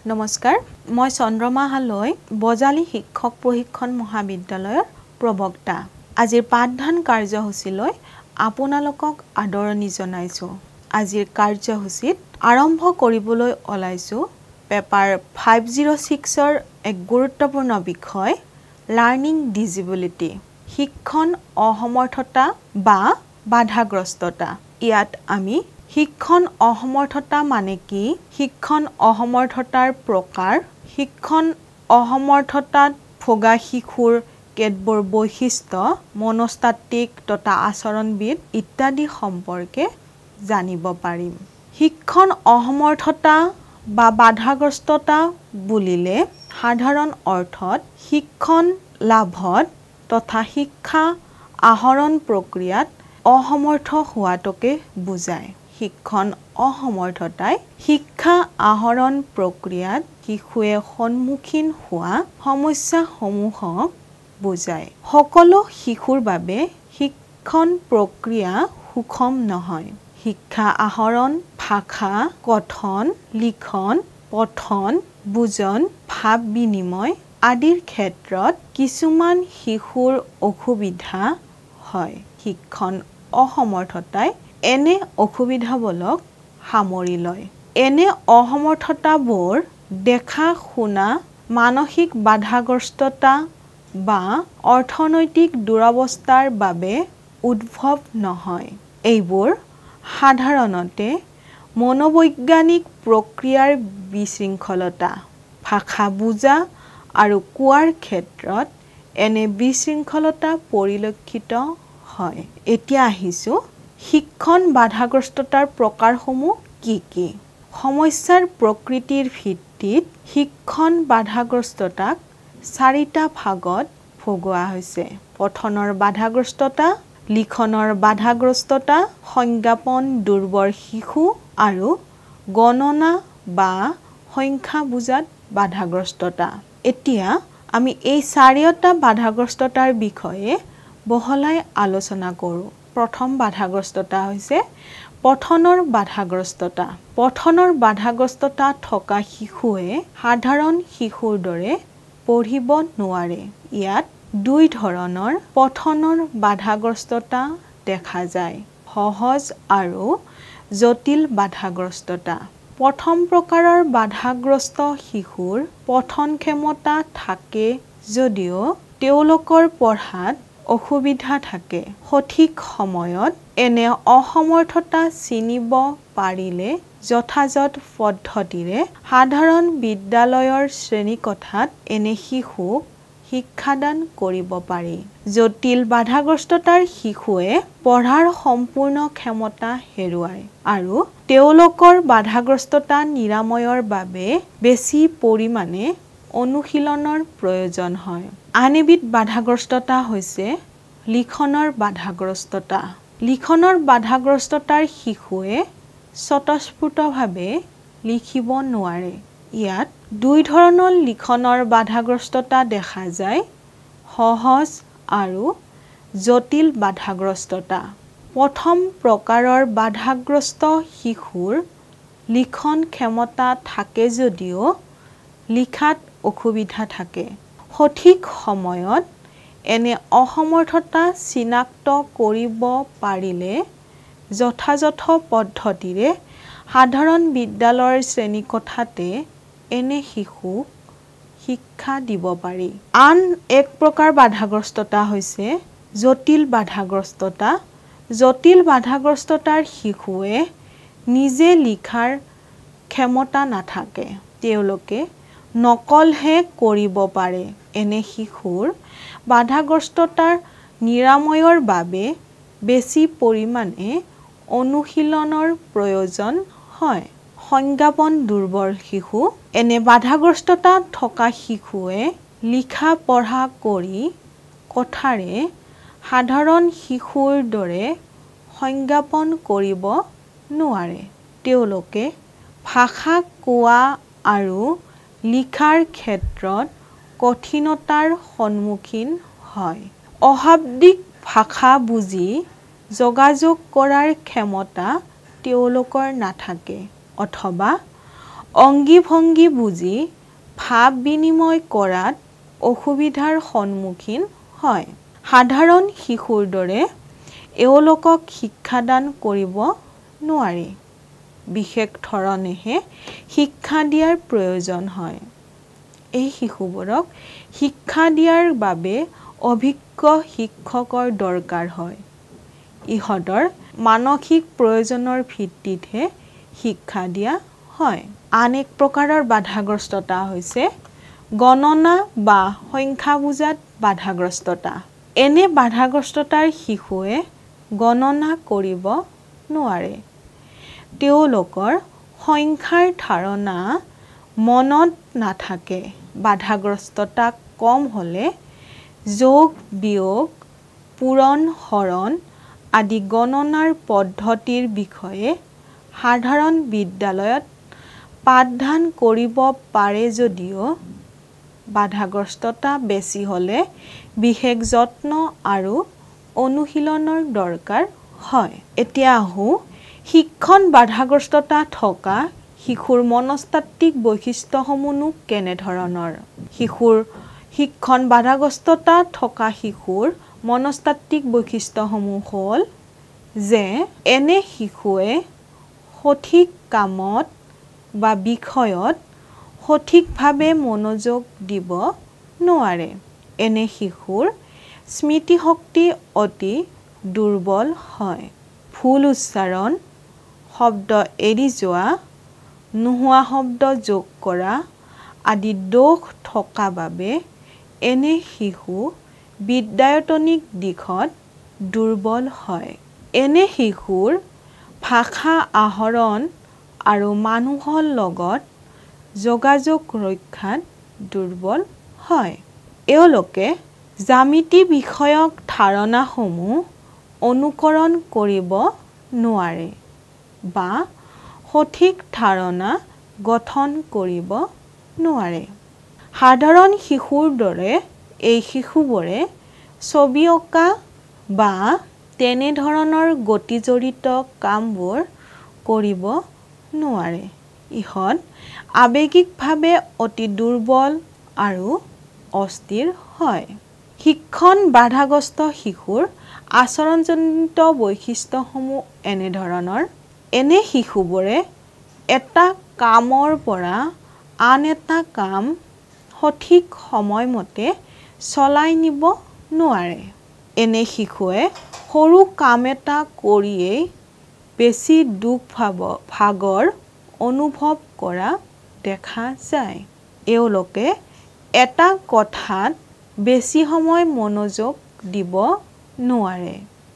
নমস্কাৰ মই চন্দ্ৰমা হালৈ বজালী শিক্ষক প্ৰশিক্ষণ মহাবিদ্যালয়ৰ প্ৰবক্তা আজিৰ পাঠদান কাৰ্যসূচীলৈ আপোনালোকক আদৰণি জনাইছো আজিৰ কাৰ্যসূচীত আৰম্ভ কৰিবলৈ ওলাইছো পেপাৰ 506 ৰ এক গুৰুত্বপূৰ্ণ বিষয় লাৰ্নিং ডিজেবিলিটি শিক্ষণ অসমৰ্থতা বা বাধাগ্ৰস্ততা ইয়াত আমি শিক্ষণ অসমৰ্থতা মানে কি শিক্ষণ অসমৰ্থতাৰ প্ৰকাৰ শিক্ষণ অসমৰ্থতাত ভোগা শিশুৰ কেতবোৰ বৈশিষ্ট্য মনস্তাত্ত্বিক তথা আচৰণবিদ ইত্যাদি সম্পৰ্কে জানিব পাৰিম শিক্ষণ অসমৰ্থতা বা বাধাগ্ৰস্ততা বুলিলে সাধাৰণ অৰ্থত শিক্ষণ লাভত তথা শিক্ষা আহৰণ প্ৰক্ৰিয়াত অসমৰ্থ হোৱাটোকে বুজায় শিক্ষণ অসমৰ্থতাই শিক্ষা আহৰণ প্ৰক্ৰিয়াত শিশুৱে সন্মুখীন হোৱা সমস্যাসমূহক বুজায় সকলো শিশুৰ বাবে শিক্ষণ প্ৰক্ৰিয়া সুষম নহয় শিক্ষা আহৰণ ভাষা কথন লিখন পঠন বুজন ভাৱ বিনিময় আদিৰ ক্ষেত্ৰত কিছুমান শিশুৰ অসুবিধা হয় শিক্ষণ অসমৰ্থতাই এনে অসুবিধাবোৰক সামৰি লয় এনে অসমৰ্থতাবোৰ দেখা শুনা মানসিক বাধাগ্ৰস্ততা বা অৰ্থনৈতিক দুৰৱস্থাৰ বাবে উদ্ভৱ নহয় এইবোৰ সাধাৰণতে মনোবৈজ্ঞানিক প্ৰক্ৰিয়াৰ বিশৃংখলতা ভাষা বুজা আৰু কোৱাৰ ক্ষেত্ৰত এনে বিশৃংখলতা পৰিলক্ষিত হয় এতিয়া আহিছো শিক্ষণ বাধাগ্ৰস্ততাৰ প্ৰকাৰসমূহ কি সমস্যাৰ প্ৰকৃতিৰ ভিত্তিত শিক্ষণ বাধাগ্ৰস্ততাক চাৰিটা ভাগত ভগোৱা হৈছে পঠনৰ বাধাগ্ৰস্ততা লিখনৰ বাধাগ্ৰস্ততা সংজ্ঞাপন দুৰ্বল শিশু আৰু গণনা বা সংখ্যা বুজাত বাধাগ্ৰস্ততা এতিয়া আমি এই চাৰিটা বাধাগ্ৰস্ততাৰ বিষয়ে বহলাই আলোচনা কৰো প্ৰথম বাধাগ্ৰস্ততা হৈছে পঠনৰ বাধাগ্ৰস্ততা পঠনৰ বাধাগ্ৰস্ততা থকা শিশুৱে সাধাৰণ শিশুৰ দৰে পঢ়িব নোৱাৰে ইয়াত দুই ধৰণৰ পঠনৰ বাধাগ্ৰস্ততা দেখা যায় সহজ আৰু জটিল বাধাগ্ৰস্ততা প্ৰথম প্ৰকাৰৰ বাধাগ্ৰস্ত শিশুৰ পঠন ক্ষমতা থাকে যদিও তেওঁলোকৰ পঢ়াত অসুবিধা থাকে সঠিক সময়ত এনে অসমৰ্থতা চিনিব পাৰিলে যথাযথ পদ্ধতিৰে সাধাৰণ বিদ্যালয়ৰ শ্ৰেণীকোঠাত এনে শিশুক শিক্ষাদান কৰিব পাৰি জটিল বাধাগ্ৰস্ততাৰ শিশুৱে পঢ়াৰ সম্পূৰ্ণ ক্ষমতা হেৰুৱায় আৰু তেওঁলোকৰ বাধাগ্ৰস্ততা নিৰাময়ৰ বাবে বেছি পৰিমাণে অনুশীলনৰ প্ৰয়োজন হয় আন এবিধ বাধাগ্ৰস্ততা হৈছে লিখনৰ বাধাগ্ৰস্ততা লিখনৰ বাধাগ্ৰস্ততাৰ শিশুৱে স্বতঃস্ফূৰ্তভাৱে লিখিব নোৱাৰে ইয়াত দুই ধৰণৰ লিখনৰ বাধাগ্ৰস্ততা দেখা যায় সহজ আৰু জটিল বাধাগ্ৰস্ততা প্ৰথম প্ৰকাৰৰ বাধাগ্ৰস্ত শিশুৰ লিখন ক্ষমতা থাকে যদিও লিখাত অসুবিধা থাকে সঠিক সময়ত এনে অসমৰ্থতা চিনাক্ত কৰিব পাৰিলে যথাযথ পদ্ধতিৰে সাধাৰণ বিদ্যালয়ৰ শ্ৰেণীকোঠাতে এনে শিশুক শিক্ষা দিব পাৰি আন এক প্ৰকাৰ বাধাগ্ৰস্ততা হৈছে জটিল বাধাগ্ৰস্ততা জটিল বাধাগ্ৰস্ততাৰ শিশুৱে নিজে লিখাৰ ক্ষমতা নাথাকে তেওঁলোকে নকলহে কৰিব পাৰে এনে শিশুৰ বাধাগ্ৰস্ততাৰ নিৰাময়ৰ বাবে বেছি পৰিমাণে অনুশীলনৰ প্ৰয়োজন হয় সংজ্ঞাপন দুৰ্বল শিশু এনে বাধাগ্ৰস্ততা থকা শিশুৱে লিখা পঢ়া কৰি কথাৰে সাধাৰণ শিশুৰ দৰে সংজ্ঞাপন কৰিব নোৱাৰে তেওঁলোকে ভাষা কোৱা আৰু লিখাৰ ক্ষেত্ৰত কঠিনতাৰ সন্মুখীন হয় অশাব্দিক ভাষা বুজি যোগাযোগ কৰাৰ ক্ষমতা তেওঁলোকৰ নাথাকে অথবা অংগী ভংগী বুজি ভাৱ বিনিময় কৰাত অসুবিধাৰ সন্মুখীন হয়। সাধাৰণ শিশুৰ দৰে এওঁলোকক শিক্ষাদান কৰিব নোৱাৰি। বিশেষ ধৰণেহে শিক্ষা দিয়াৰ প্ৰয়োজন হয়। এই শিশুবোৰক শিক্ষা দিয়াৰ বাবে অভিজ্ঞ শিক্ষকৰ দৰকাৰ হয়। ইহঁতৰ মানসিক প্ৰয়োজনৰ ভিত্তিতহে শিক্ষা দিয়া হয়। আন এক প্ৰকাৰৰ বাধাগ্ৰস্ততা হৈছে গণনা বা সংখ্যা বুজাত বাধাগ্ৰস্ততা। এনে বাধাগ্ৰস্ততাৰ শিশুৱে গণনা কৰিব নোৱাৰে। তেওঁলোকৰ সংখ্যাৰ ধাৰণা মনত নাথাকে। বাধাগ্ৰস্ততা কম হ'লে যোগ বিয়োগ পূৰণ হৰণ আদি গণনাৰ পদ্ধতিৰ বিষয়ে সাধাৰণ বিদ্যালয়ত পাঠদান কৰিব পাৰে যদিও বাধাগ্ৰস্ততা বেছি হ'লে বিশেষ যত্ন আৰু অনুশীলনৰ দৰকাৰ হয়। এতিয়া আহোঁ শিক্ষণ বাধাগ্ৰস্ততা থকা শিশুৰ মনস্তাত্ত্বিক বৈশিষ্ট্যসমূহনো কেনেধৰণৰ। শিক্ষণ বাধাগ্ৰস্ততা থকা শিশুৰ মনস্তাত্ত্বিক বৈশিষ্ট্যসমূহ হ'ল যে এনে শিশুৱে সঠিক কামত বা বিষয়ত সঠিকভাৱে মনোযোগ দিব নোৱাৰে। এনে শিশুৰ স্মৃতিশক্তি অতি দুৰ্বল হয়। ভুল উচ্চাৰণ, শব্দ এৰি যোৱা, নোহোৱা শব্দ যোগ কৰা আদি দোষ থকা বাবে এনে শিশু বিদ্যায়তনিক দিশত দুৰ্বল হয়। এনে শিশুৰ ভাষা আহৰণ আৰু মানুহৰ লগত যোগাযোগ ৰক্ষাত দুৰ্বল হয়। এওঁলোকে জ্যামিতি বিষয়ক ধাৰণাসমূহ অনুকৰণ কৰিব নোৱাৰে বা সঠিক ধাৰণা গঠন কৰিব নোৱাৰে। সাধাৰণ শিশুৰ দৰে এই শিশুবোৰে ছবি অঁকা বা তেনেধৰণৰ গতিজড়িত কামবোৰ কৰিব নোৱাৰে। ইহঁত আৱেগিকভাৱে অতি দুৰ্বল আৰু অস্থিৰ হয়। শিক্ষণ বাধাগ্ৰস্ত শিশুৰ আচৰণজনিত বৈশিষ্ট্যসমূহ এনেধৰণৰ। এনে শিশুবোৰে এটা কামৰ পৰা আন এটা কাম সঠিক সময়মতে চলাই নিব নোৱাৰে। এনে শিশুৱে সৰু কাম এটা কৰিয়েই বেছি দুখ ভাগৰ অনুভৱ কৰা দেখা যায়। এওঁলোকে এটা কথাত বেছি সময় মনোযোগ দিব নোৱাৰে।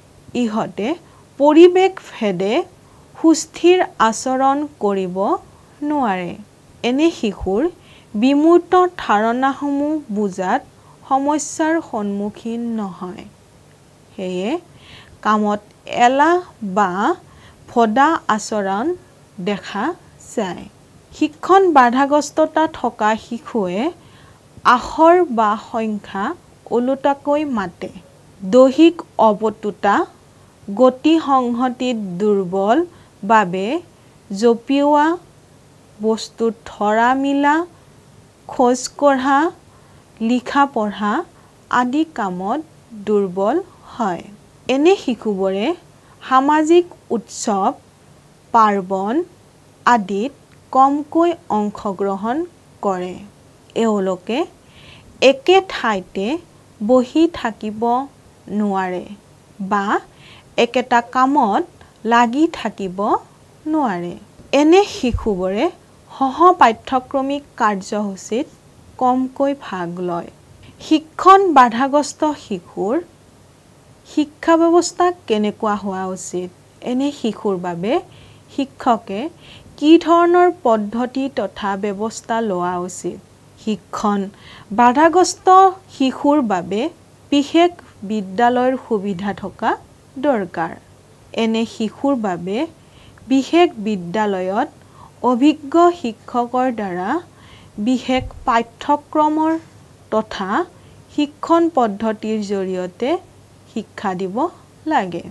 ইহঁতে পৰিৱেশ ভেদে সুস্থিৰ আচৰণ কৰিব নোৱাৰে। এনে শিশুৰ বিমূৰ্ত ধাৰণাসমূহ বুজাত সমস্যাৰ সন্মুখীন নহয়। সেয়ে কামত এলাহ বা ভদা আচৰণ দেখা যায়। শিক্ষণ বাধাগ্ৰস্ততা থকা শিশুৱে আখৰ বা সংখ্যা ওলোটাকৈ মাতে। দৈহিক অপটুতা, গতি সংহতিত দুৰ্বল বাবে জঁপিওৱা, বস্তুত ধৰা মিলা, খোজ কঢ়া, লিখা পঢ়া আদি কামত দুৰ্বল হয়। এনে শিশুবোৰে সামাজিক উৎসৱ পাৰ্বণ আদিত কমকৈ অংশগ্ৰহণ কৰে। এওঁলোকে একে ঠাইতে বহি থাকিব নোৱাৰে বা একেটা কামত লাগি থাকিব নোৱাৰে। এনে শিশুবোৰে সহ-পাঠ্যক্ৰমিক কাৰ্যসূচীত কমকৈ ভাগ লয়। শিক্ষণ বাধাগ্ৰস্ত শিশুৰ শিক্ষা ব্যৱস্থা কেনেকুৱা হোৱা উচিত? এনে শিশুৰ বাবে শিক্ষকে কি ধৰণৰ পদ্ধতি তথা ব্যৱস্থা লোৱা উচিত? শিক্ষণ বাধাগ্ৰস্ত শিশুৰ বাবে বিশেষ বিদ্যালয়ৰ সুবিধা থকা দৰকাৰ। এনে শিশুৰ বাবে বিশেষ বিদ্যালয়ত অভিজ্ঞ শিক্ষকৰ দ্বাৰা বিশেষ পাঠ্যক্ৰমৰ তথা শিক্ষণ পদ্ধতিৰ জৰিয়তে শিক্ষা দিব লাগে।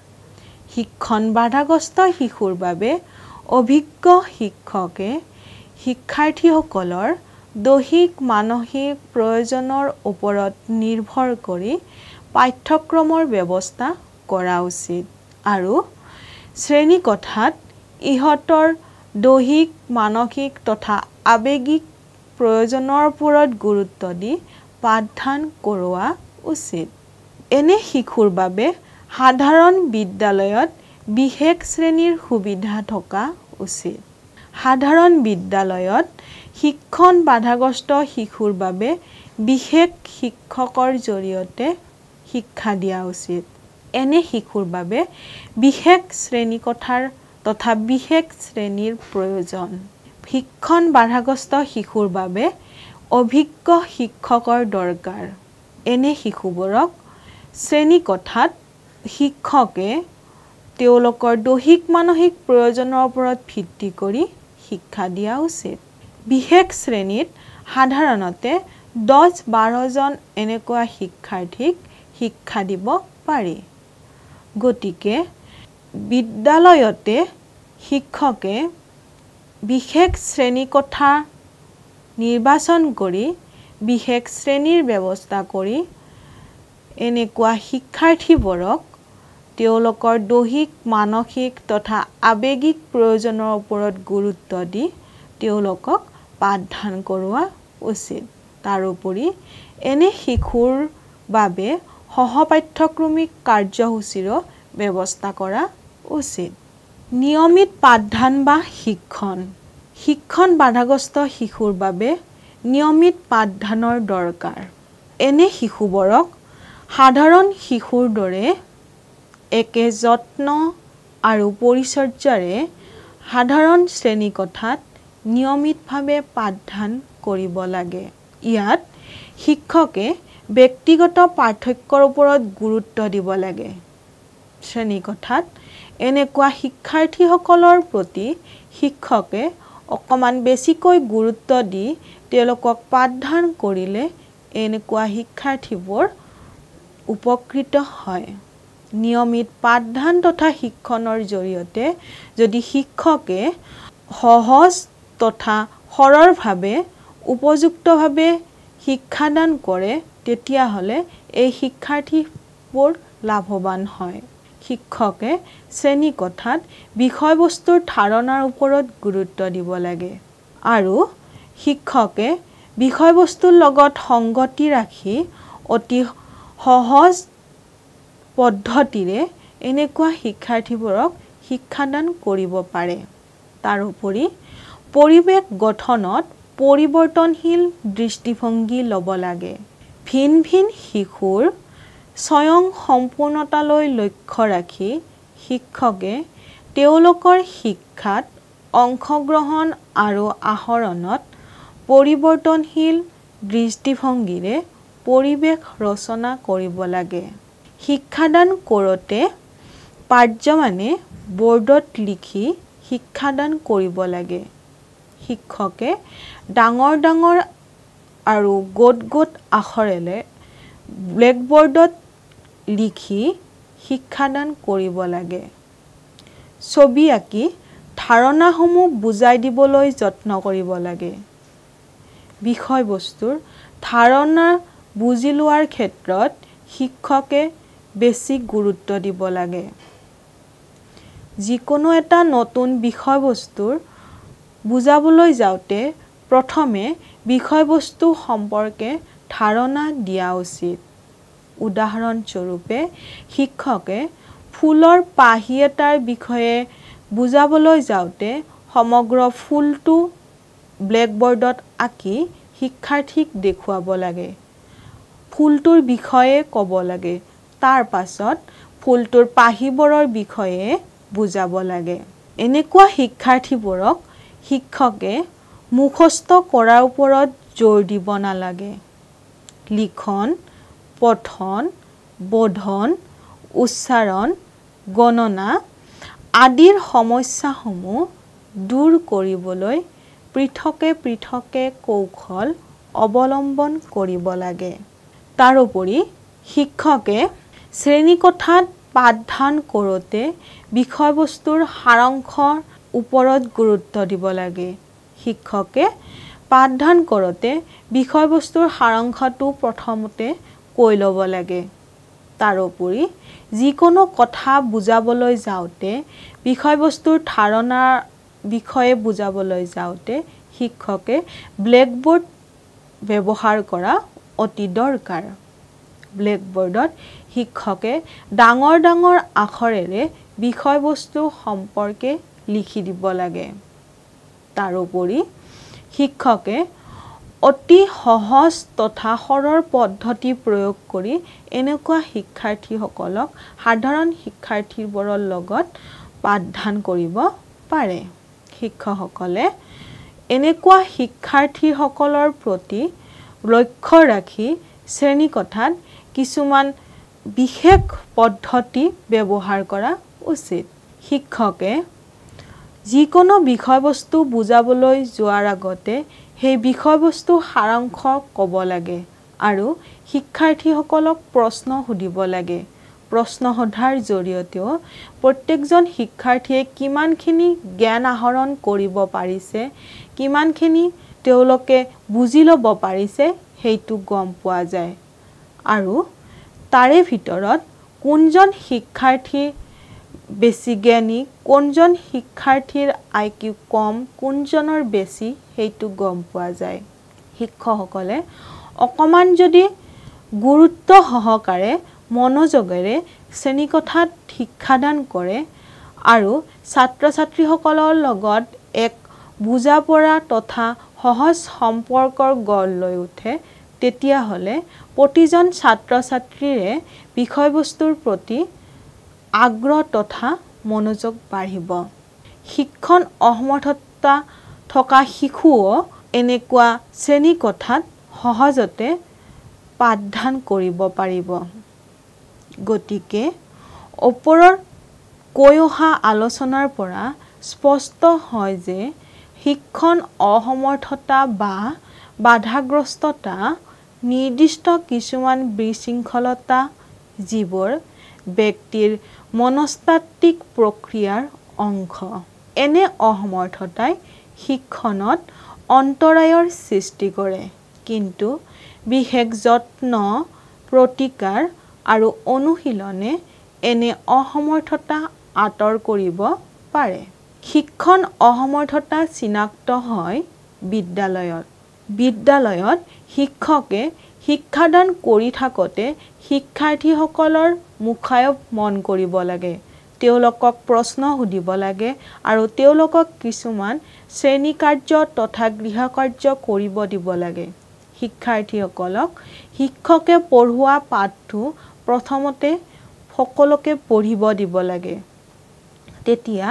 শিক্ষণ বাধাগ্ৰস্ত শিশুৰ বাবে অভিজ্ঞ শিক্ষকে শিক্ষাৰ্থীসকলৰ দৈহিক মানসিক প্ৰয়োজনৰ ওপৰত নিৰ্ভৰ কৰি পাঠ্যক্ৰমৰ ব্যৱস্থা কৰা উচিত আৰু শ্ৰেণীকোঠাত ইহঁতৰ দৈহিক মানসিক তথা আৱেগিক প্ৰয়োজনৰ ওপৰত গুৰুত্ব দি পাঠদান কৰোৱা উচিত। এনে শিশুৰ বাবে সাধাৰণ বিদ্যালয়ত বিশেষ শ্ৰেণীৰ সুবিধা থকা উচিত। সাধাৰণ বিদ্যালয়ত শিক্ষণ বাধাগ্ৰস্ত শিশুৰ বাবে বিশেষ শিক্ষকৰ জৰিয়তে শিক্ষা দিয়া উচিত। এনে শিশুৰ বাবে বিশেষ শ্ৰেণীকোঠাৰ তথা বিশেষ শ্ৰেণীৰ প্ৰয়োজন। শিক্ষণ বাধাগ্ৰস্ত শিশুৰ বাবে অভিজ্ঞ শিক্ষকৰ দৰকাৰ। এনে শিশুবোৰক শ্ৰেণীকোঠাত শিক্ষকে তেওঁলোকৰ দৈহিক মানসিক প্ৰয়োজনৰ ওপৰত ভিত্তি কৰি শিক্ষা দিয়া উচিত। বিশেষ শ্ৰেণীত সাধাৰণতে 10-12 জন এনেকুৱা শিক্ষাৰ্থীক শিক্ষা দিব পাৰি। গতিকে বিদ্যালয়তে শিক্ষকে বিশেষ শ্ৰেণীকোঠা নিৰ্বাচন কৰি বিশেষ শ্ৰেণীৰ ব্যৱস্থা কৰি এনেকুৱা শিক্ষাৰ্থীবোৰক তেওঁলোকৰ দৈহিক মানসিক তথা আৱেগিক প্ৰয়োজনৰ ওপৰত গুৰুত্ব দি তেওঁলোকক পাঠদান কৰোৱা উচিত। তাৰোপৰি এনে শিশুৰ বাবে সহপাঠ্যক্ৰমিক কাৰ্যসূচীৰো ব্যৱস্থা কৰা উচিত। নিয়মিত পাঠদান বা শিক্ষণ। শিক্ষণ বাধাগ্ৰস্ত শিশুৰ বাবে নিয়মিত পাঠদানৰ দৰকাৰ। এনে শিশুবোৰক সাধাৰণ শিশুৰ দৰে একে যত্ন আৰু পৰিচৰ্যাৰে সাধাৰণ শ্ৰেণীকোঠাত নিয়মিতভাৱে পাঠদান কৰিব লাগে। ইয়াত শিক্ষকে ব্যক্তিগত পাৰ্থক্যৰ ওপৰত গুৰুত্ব দিব লাগে। শ্ৰেণীকোঠাত এনেকুৱা শিক্ষাৰ্থীসকলৰ প্ৰতি শিক্ষকে অকমান বেছিকৈ গুৰুত্ব দি তেওঁলোকক পাঠদান কৰিলে এনেকুৱা শিক্ষাৰ্থীবোৰ উপকৃত হয়। নিয়মিত পাঠদান তথা শিক্ষণৰ জৰিয়তে যদি শিক্ষকে সহজ তথা সৰলভাৱে উপযুক্তভাৱে শিক্ষাদান কৰে তেতিয়াহ'লে এই শিক্ষাৰ্থীবোৰ লাভৱান হয়। শিক্ষকে শ্ৰেণীকোঠাত বিষয়বস্তুৰ ধাৰণাৰ ওপৰত গুৰুত্ব দিব লাগে আৰু শিক্ষকে বিষয়বস্তুৰ লগত সংগতি ৰাখি অতি সহজ পদ্ধতিৰে এনেকুৱা শিক্ষাৰ্থীবোৰক শিক্ষাদান কৰিব পাৰে। তাৰোপৰি পৰিৱেশ গঠনত পৰিৱৰ্তনশীল দৃষ্টিভংগী ল'ব লাগে। ভিন ভিন শিশুৰ স্বয়ং সম্পূৰ্ণতালৈ লক্ষ্য ৰাখি শিক্ষকে তেওঁলোকৰ শিক্ষাত অংশগ্ৰহণ আৰু আহৰণত পৰিৱৰ্তনশীল দৃষ্টিভংগীৰে পৰিৱেশ ৰচনা কৰিব লাগে। শিক্ষাদান কৰোঁতে পাৰ্যমানে বৰ্ডত লিখি শিক্ষাদান কৰিব লাগে। শিক্ষকে ডাঙৰ ডাঙৰ আৰু গোট গোট আখৰেৰে ব্লেকবৰ্ডত লিখি শিক্ষাদান কৰিব লাগে। ছবি আঁকি ধাৰণাসমূহ বুজাই দিবলৈ যত্ন কৰিব লাগে। বিষয়বস্তুৰ ধাৰণা বুজি লোৱাৰ ক্ষেত্ৰত শিক্ষকে বেছি গুৰুত্ব দিব লাগে। যিকোনো এটা নতুন বিষয়বস্তুৰ বুজাবলৈ যাওঁতে প্ৰথমে বিষয়বস্তু সম্পৰ্কে ধাৰণা দিয়া উচিত। উদাহৰণস্বৰূপে শিক্ষকে ফুলৰ পাহি এটাৰ বিষয়ে বুজাবলৈ যাওঁতে সমগ্ৰ ফুলটো ব্লেকবৰ্ডত আঁকি শিক্ষাৰ্থীক দেখুৱাব লাগে। ফুলটোৰ বিষয়ে ক'ব লাগে। তাৰ পাছত ফুলটোৰ পাহিবোৰৰ বিষয়ে বুজাব লাগে। এনেকুৱা শিক্ষাৰ্থীবোৰক শিক্ষকে মুখস্থ কৰাৰ ওপৰত জোৰ দিব নালাগে। লিখন, পঠন, বোধন, উচ্চাৰণ, গণনা আদিৰ সমস্যাসমূহ দূৰ কৰিবলৈ পৃথকে পৃথকে কৌশল অৱলম্বন কৰিব লাগে। তাৰোপৰি শিক্ষকে শ্ৰেণীকোঠাত পাঠদান কৰোঁতে বিষয়বস্তুৰ সাৰাংশৰ ওপৰত গুৰুত্ব দিব লাগে। শিক্ষকে পাঠদান কৰোঁতে বিষয়বস্তুৰ সাৰাংশটো প্ৰথমতে কৈ ল'ব লাগে। তাৰোপৰি যিকোনো কথা বুজাবলৈ যাওঁতে বিষয়বস্তুৰ ধাৰণাৰ বিষয়ে বুজাবলৈ যাওঁতে শিক্ষকে ব্লেকবোৰ্ড ব্যৱহাৰ কৰা অতি দৰকাৰ। ব্লেকবোৰ্ডত শিক্ষকে ডাঙৰ ডাঙৰ আখৰেৰে বিষয়বস্তু সম্পৰ্কে লিখি দিব লাগে। তাৰোপৰি শিক্ষকে অতি সহজ তথা সৰল পদ্ধতি প্ৰয়োগ কৰি এনেকুৱা শিক্ষাৰ্থীসকলক সাধাৰণ শিক্ষাৰ্থীবোৰৰ লগত পাঠদান কৰিব পাৰে। শিক্ষকসকলে এনেকুৱা শিক্ষাৰ্থীসকলৰ প্ৰতি লক্ষ্য ৰাখি শ্ৰেণীকোঠাত কিছুমান বিশেষ পদ্ধতি ব্যৱহাৰ কৰা উচিত। শিক্ষকে যিকোনো বিষয়বস্তু বুজাবলৈ যোৱাৰ আগতে সেই বিষয়বস্তু সাৰাংশ ক'ব লাগে আৰু শিক্ষাৰ্থীসকলক প্ৰশ্ন সুধিব লাগে। প্ৰশ্ন সোধাৰ জৰিয়তেও প্ৰত্যেকজন শিক্ষাৰ্থীয়ে কিমানখিনি জ্ঞান আহৰণ কৰিব পাৰিছে, কিমানখিনি তেওঁলোকে বুজি ল'ব পাৰিছে সেইটো গম পোৱা যায়। আৰু তাৰে ভিতৰত কোনজন শিক্ষাৰ্থী বেছি জ্ঞানী, কোনজন শিক্ষাৰ্থীৰ IQ কম, কোনজনৰ বেছি সেইটো গম পোৱা যায়। শিক্ষকসকলে অকণমান যদি গুৰুত্ব সহকাৰে মনোযোগেৰে শ্ৰেণীকোঠাত শিক্ষাদান কৰে আৰু ছাত্ৰ ছাত্ৰীসকলৰ লগত এক বুজা পৰা তথা সহজ সম্পৰ্কৰ গঢ় লৈ উঠে তেতিয়াহ'লে প্ৰতিজন ছাত্ৰ ছাত্ৰীৰে বিষয়বস্তুৰ প্ৰতি আগ্ৰহ তথা মনোযোগ বাঢ়িব। শিক্ষণ অসমৰ্থতা থকা শিশুও এনেকুৱা শ্ৰেণীকোঠাত সহজতে পাঠদান কৰিব পাৰিব। গতিকে ওপৰৰ কৈ অহা আলোচনাৰ পৰা স্পষ্ট হয় যে শিক্ষণ অসমৰ্থতা বা বাধাগ্ৰস্ততা নিৰ্দিষ্ট কিছুমান বিশৃংখলতা যিবোৰ ব্যক্তিৰ মনস্তাত্ত্বিক প্ৰক্ৰিয়াৰ অংশ। এনে অসমৰ্থতাই শিক্ষণত অন্তৰায়ৰ সৃষ্টি কৰে, কিন্তু বিশেষ যত্ন, প্ৰতিকাৰ আৰু অনুশীলনে এনে অসমৰ্থতা আঁতৰ কৰিব পাৰে। শিক্ষণ অসমৰ্থতা চিনাক্ত হয় বিদ্যালয়ত। বিদ্যালয়ত শিক্ষকে শিক্ষাদান কৰি থাকোঁতে শিক্ষাৰ্থীসকলৰ মুখায়ব মন কৰিব লাগে। তেওঁলোকক প্ৰশ্ন সুধিব লাগে আৰু তেওঁলোকক কিছুমান শ্ৰেণী কাৰ্য তথা গৃহকাৰ্য কৰিব দিব লাগে। শিক্ষাৰ্থীসকলক শিক্ষকে পঢ়োৱা পাঠটো প্ৰথমতে সকলোকে পঢ়িব দিব লাগে। তেতিয়া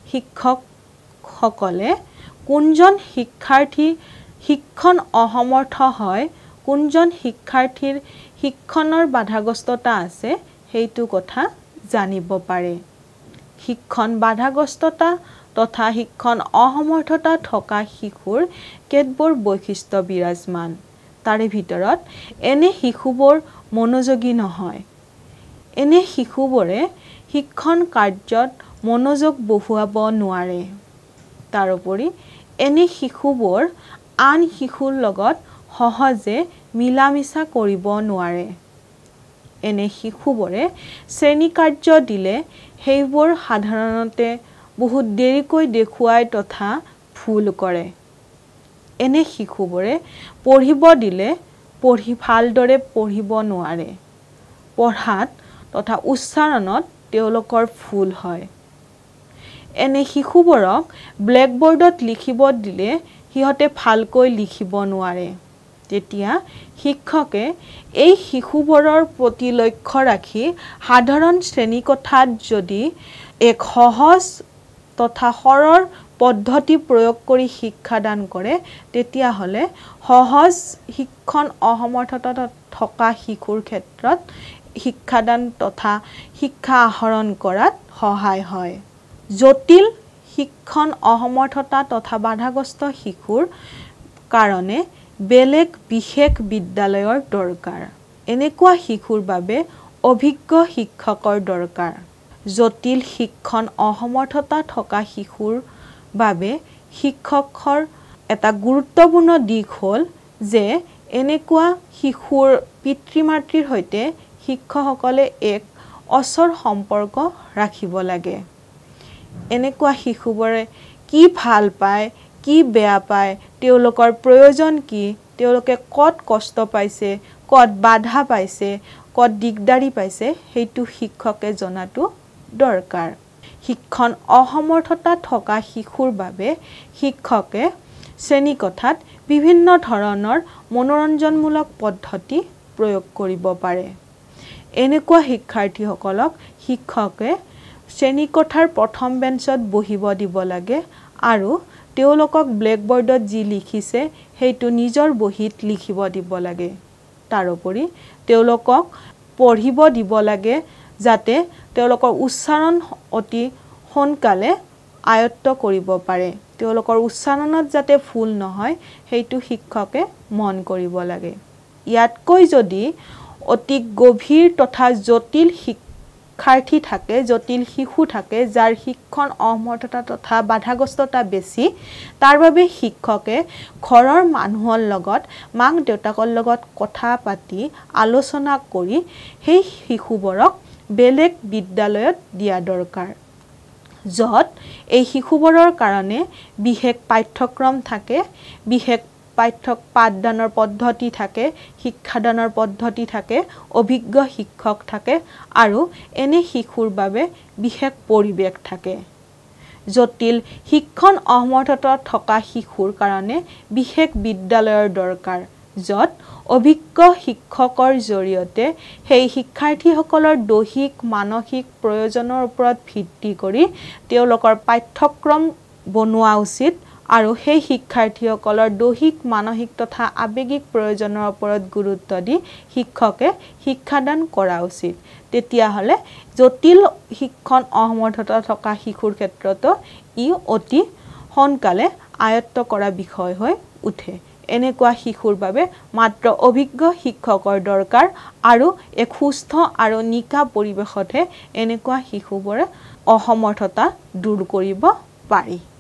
শিক্ষকসকলে কোনজন শিক্ষাৰ্থী শিক্ষণ অসমৰ্থ হয়, কোনজন শিক্ষাৰ্থীৰ শিক্ষণৰ বাধাগ্ৰস্ততা আছে সেইটো কথা জানিব পাৰে। শিক্ষণ বাধাগ্ৰস্ততা তথা শিক্ষণ অসমৰ্থতা থকা শিশুৰ কেতবোৰ বৈশিষ্ট্য বিৰাজমান। তাৰে ভিতৰত এনে শিশুবোৰ মনোযোগী নহয়। এনে শিশুবোৰে শিক্ষণ কাৰ্যত মনোযোগ বহুৱাব নোৱাৰে। তাৰোপৰি এনে শিশুবোৰ আন শিশুৰ লগত সহজে মিলা মিছা কৰিব নোৱাৰে। এনে শিশুবোৰে শ্ৰেণী কাৰ্য দিলে সেইবোৰ সাধাৰণতে বহুত দেৰিকৈ দেখুৱাই তথা ভুল কৰে। এনে শিশুবোৰে পঢ়িব দিলে ভালদৰে পঢ়িব নোৱাৰে। পঢ়াত তথা উচ্চাৰণত তেওঁলোকৰ ভুল হয়। এনে শিশুবোৰক ব্লেকবোৰ্ডত লিখিব দিলে সিহঁতে ভালকৈ লিখিব নোৱাৰে। তেতিয়া শিক্ষকে এই শিশুবোৰৰ প্ৰতি লক্ষ্য ৰাখি সাধাৰণ শ্ৰেণীকোঠাত যদি এক সহজ তথা সৰল পদ্ধতি প্ৰয়োগ কৰি শিক্ষাদান কৰে তেতিয়াহ'লে সহজ শিক্ষণ অসমৰ্থতা থকা শিশুৰ ক্ষেত্ৰত শিক্ষাদান তথা শিক্ষা আহৰণ কৰাত সহায় হয়। জটিল শিক্ষণ অসমৰ্থতা তথা বাধাগ্ৰস্ত শিশুৰ কাৰণে বেলেগ বিশেষ বিদ্যালয়ৰ দৰকাৰ। এনেকুৱা শিশুৰ বাবে অভিজ্ঞ শিক্ষকৰ দৰকাৰ। জটিল শিক্ষণ অসমৰ্থতা থকা শিশুৰ বাবে শিক্ষকৰ এটা গুৰুত্বপূৰ্ণ দিশ হ'ল যে এনেকুৱা শিশুৰ পিতৃ-মাতৃৰ সৈতে শিক্ষকসকলে এক অচৰ সম্পৰ্ক ৰাখিব লাগে। এনেকুৱা শিশুবোৰে কি ভাল পায়, কি বেয়া পায়, তেওঁলোকৰ প্ৰয়োজন কি, তেওঁলোকে ক'ত কষ্ট পাইছে, ক'ত বাধা পাইছে, ক'ত দিগদাৰি পাইছে, সেইটো শিক্ষকে জনাটো দৰকাৰ। শিক্ষণ অসমৰ্থতা থকা শিশুৰ বাবে শিক্ষকে শ্ৰেণীকোঠাত বিভিন্ন ধৰণৰ মনোৰঞ্জনমূলক পদ্ধতি প্ৰয়োগ কৰিব পাৰে। এনেকুৱা শিক্ষাৰ্থীসকলক শিক্ষকে শ্ৰেণীকোঠাৰ প্ৰথম বেঞ্চত বহিব দিব লাগে আৰু তেওঁলোকক ব্লেকবোৰ্ডত যি লিখিছে সেইটো নিজৰ বহীত লিখিব দিব লাগে। তাৰোপৰি তেওঁলোকক পঢ়িব দিব লাগে যাতে তেওঁলোকৰ উচ্চাৰণ অতি সোনকালে আয়ত্ত কৰিব পাৰে। তেওঁলোকৰ উচ্চাৰণত যাতে ভুল নহয় সেইটো শিক্ষকে মন কৰিব লাগে। ইয়াতকৈ যদি অতি গভীৰ তথা জটিল শিক্ষাৰ্থী থাকে, জটিল শিশু থাকে, যাৰ শিক্ষণ অসমৰ্থতা তথা বাধাগ্ৰস্ততা বেছি, তাৰ বাবে শিক্ষকে ঘৰৰ মানুহৰ লগত, মাক দেউতাকৰ লগত কথা পাতি আলোচনা কৰি সেই শিশুবোৰক বেলেগ বিদ্যালয়ত দিয়া দৰকাৰ, য'ত এই শিশুবোৰৰ কাৰণে বিশেষ পাঠ্যক্ৰম থাকে, বিশেষ পাঠদানৰ পদ্ধতি থাকে, শিক্ষাদানৰ পদ্ধতি থাকে, অভিজ্ঞ শিক্ষক থাকে আৰু এনে শিশুৰ বাবে বিশেষ পৰিৱেশ থাকে। জটিল শিক্ষণ অসমৰ্থতা থকা শিশুৰ কাৰণে বিশেষ বিদ্যালয়ৰ দৰকাৰ, য'ত অভিজ্ঞ শিক্ষকৰ জৰিয়তে সেই শিক্ষাৰ্থীসকলৰ দৈহিক মানসিক প্ৰয়োজনৰ ওপৰত ভিত্তি কৰি তেওঁলোকৰ পাঠ্যক্ৰম বনোৱা উচিত আৰু সেই শিক্ষাৰ্থীসকলৰ দৈহিক মানসিক তথা আৱেগিক প্ৰয়োজনৰ ওপৰত গুৰুত্ব দি শিক্ষকে শিক্ষাদান কৰা উচিত। তেতিয়াহ'লে জটিল শিক্ষণ অসমৰ্থতা থকা শিশুৰ ক্ষেত্ৰতো ই অতি সোনকালে আয়ত্ত কৰা বিষয় হৈ উঠে। এনেকুৱা শিশুৰ বাবে মাত্ৰ অভিজ্ঞ শিক্ষকৰ দৰকাৰ আৰু এক সুস্থ আৰু নিকা পৰিৱেশতহে এনেকুৱা শিশুবোৰে অসমৰ্থতা দূৰ কৰিব পাৰি।